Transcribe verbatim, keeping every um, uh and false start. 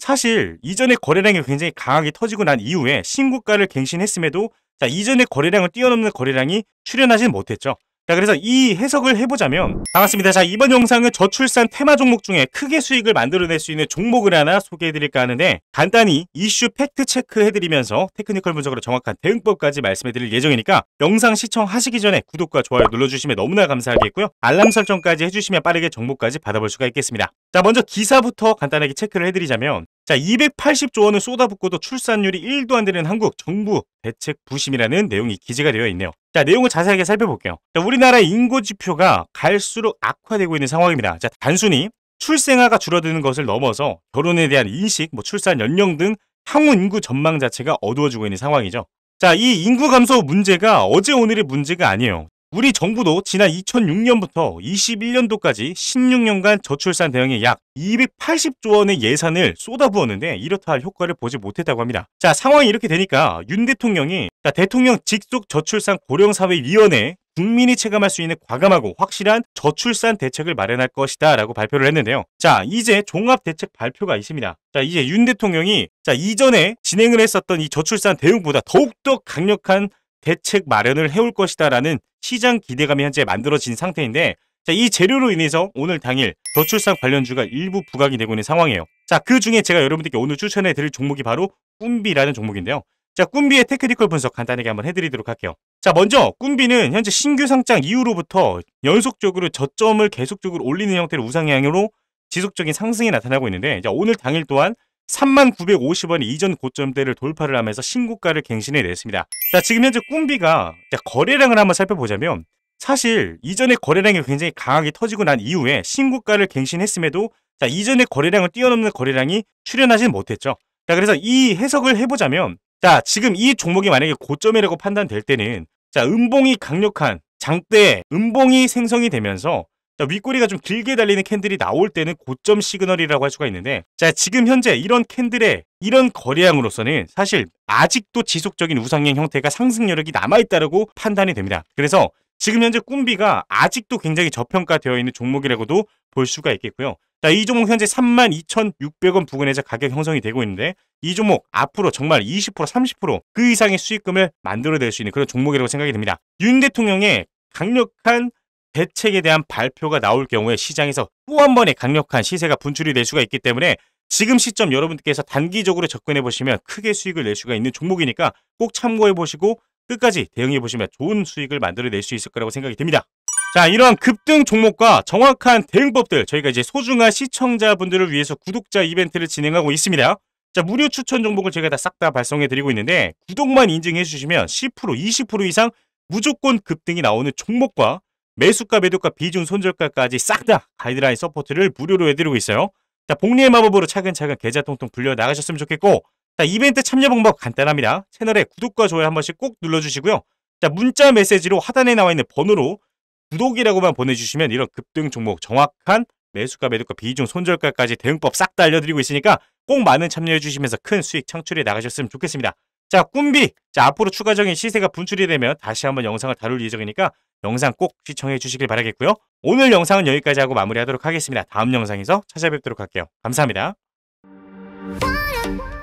사실 이전에 거래량이 굉장히 강하게 터지고 난 이후에 신고가를 갱신했음에도 자 이전의 거래량을 뛰어넘는 거래량이 출현하지는 못했죠. 자 그래서 이 해석을 해보자면 반갑습니다. 자 이번 영상은 저출산 테마 종목 중에 크게 수익을 만들어낼 수 있는 종목을 하나 소개해드릴까 하는데 간단히 이슈 팩트 체크해드리면서 테크니컬 분석으로 정확한 대응법까지 말씀해드릴 예정이니까 영상 시청하시기 전에 구독과 좋아요 눌러주시면 너무나 감사하겠고요. 알람 설정까지 해주시면 빠르게 정보까지 받아볼 수가 있겠습니다. 자 먼저 기사부터 간단하게 체크를 해드리자면 자 이백팔십조 원을 쏟아붓고도 출산율이 일도 안 되는 한국 정부 대책 부심이라는 내용이 기재가 되어 있네요. 자 내용을 자세하게 살펴볼게요. 자, 우리나라의 인구지표가 갈수록 악화되고 있는 상황입니다. 자 단순히 출생아가 줄어드는 것을 넘어서 결혼에 대한 인식, 뭐 출산 연령 등 향후 인구 전망 자체가 어두워지고 있는 상황이죠. 자, 이 인구 감소 문제가 어제 오늘의 문제가 아니에요. 우리 정부도 지난 이천육 년부터 이십일 년도까지 십육 년간 저출산 대응에 약 이백팔십조 원의 예산을 쏟아부었는데 이렇다 할 효과를 보지 못했다고 합니다. 자, 상황이 이렇게 되니까 윤 대통령이 자, 대통령 직속 저출산 고령사회위원회에 국민이 체감할 수 있는 과감하고 확실한 저출산 대책을 마련할 것이다 라고 발표를 했는데요. 자, 이제 종합대책 발표가 있습니다. 자, 이제 윤 대통령이 자 이전에 진행을 했었던 이 저출산 대응보다 더욱더 강력한 대책 마련을 해올 것이다 라는 시장 기대감이 현재 만들어진 상태인데 자, 이 재료로 인해서 오늘 당일 저출산 관련주가 일부 부각이 되고 있는 상황이에요. 자, 그 중에 제가 여러분들께 오늘 추천해 드릴 종목이 바로 꿈비라는 종목인데요. 자, 꿈비의 테크니컬 분석 간단하게 한번 해드리도록 할게요. 자, 먼저 꿈비는 현재 신규 상장 이후로부터 연속적으로 저점을 계속적으로 올리는 형태로 우상향으로 지속적인 상승이 나타나고 있는데 자, 오늘 당일 또한 삼만 구백오십 원의 이전 고점대를 돌파를 하면서 신고가를 갱신해 냈습니다. 자, 지금 현재 꿈비가 자, 거래량을 한번 살펴보자면 사실 이전의 거래량이 굉장히 강하게 터지고 난 이후에 신고가를 갱신했음에도 자, 이전의 거래량을 뛰어넘는 거래량이 출현하지는 못했죠. 자, 그래서 이 해석을 해보자면 자, 지금 이 종목이 만약에 고점이라고 판단될 때는 자, 음봉이 강력한 장대에 음봉이 생성이 되면서 자, 윗꼬리가 좀 길게 달리는 캔들이 나올 때는 고점 시그널이라고 할 수가 있는데 자, 지금 현재 이런 캔들의 이런 거래량으로서는 사실 아직도 지속적인 우상향 형태가 상승 여력이 남아있다고 판단이 됩니다. 그래서 지금 현재 꿈비가 아직도 굉장히 저평가되어 있는 종목이라고도 볼 수가 있겠고요. 자, 이 종목 현재 삼만 이천육백 원 부근에서 가격 형성이 되고 있는데 이 종목 앞으로 정말 이십 퍼센트 삼십 퍼센트 그 이상의 수익금을 만들어낼 수 있는 그런 종목이라고 생각이 됩니다. 윤 대통령의 강력한 대책에 대한 발표가 나올 경우에 시장에서 또 한 번의 강력한 시세가 분출이 될 수가 있기 때문에 지금 시점 여러분들께서 단기적으로 접근해 보시면 크게 수익을 낼 수가 있는 종목이니까 꼭 참고해 보시고 끝까지 대응해 보시면 좋은 수익을 만들어낼 수 있을 거라고 생각이 듭니다. 자, 이러한 급등 종목과 정확한 대응법들 저희가 이제 소중한 시청자분들을 위해서 구독자 이벤트를 진행하고 있습니다. 자, 무료 추천 종목을 제가 다 싹 다 발송해 드리고 있는데 구독만 인증해 주시면 십 퍼센트 이십 퍼센트 이상 무조건 급등이 나오는 종목과 매수가 매도가 비중 손절가까지 싹 다 가이드라인 서포트를 무료로 해드리고 있어요. 자, 복리의 마법으로 차근차근 계좌 통통 불려 나가셨으면 좋겠고 자, 이벤트 참여 방법 간단합니다. 채널에 구독과 좋아요 한 번씩 꼭 눌러주시고요. 자, 문자 메시지로 하단에 나와 있는 번호로 구독이라고만 보내주시면 이런 급등 종목 정확한 매수가 매도가 비중 손절가까지 대응법 싹 다 알려드리고 있으니까 꼭 많은 참여해 주시면서 큰 수익 창출해 나가셨으면 좋겠습니다. 자, 꿈비 자 앞으로 추가적인 시세가 분출이 되면 다시 한번 영상을 다룰 예정이니까 영상 꼭 시청해 주시길 바라겠고요. 오늘 영상은 여기까지 하고 마무리하도록 하겠습니다. 다음 영상에서 찾아뵙도록 할게요. 감사합니다.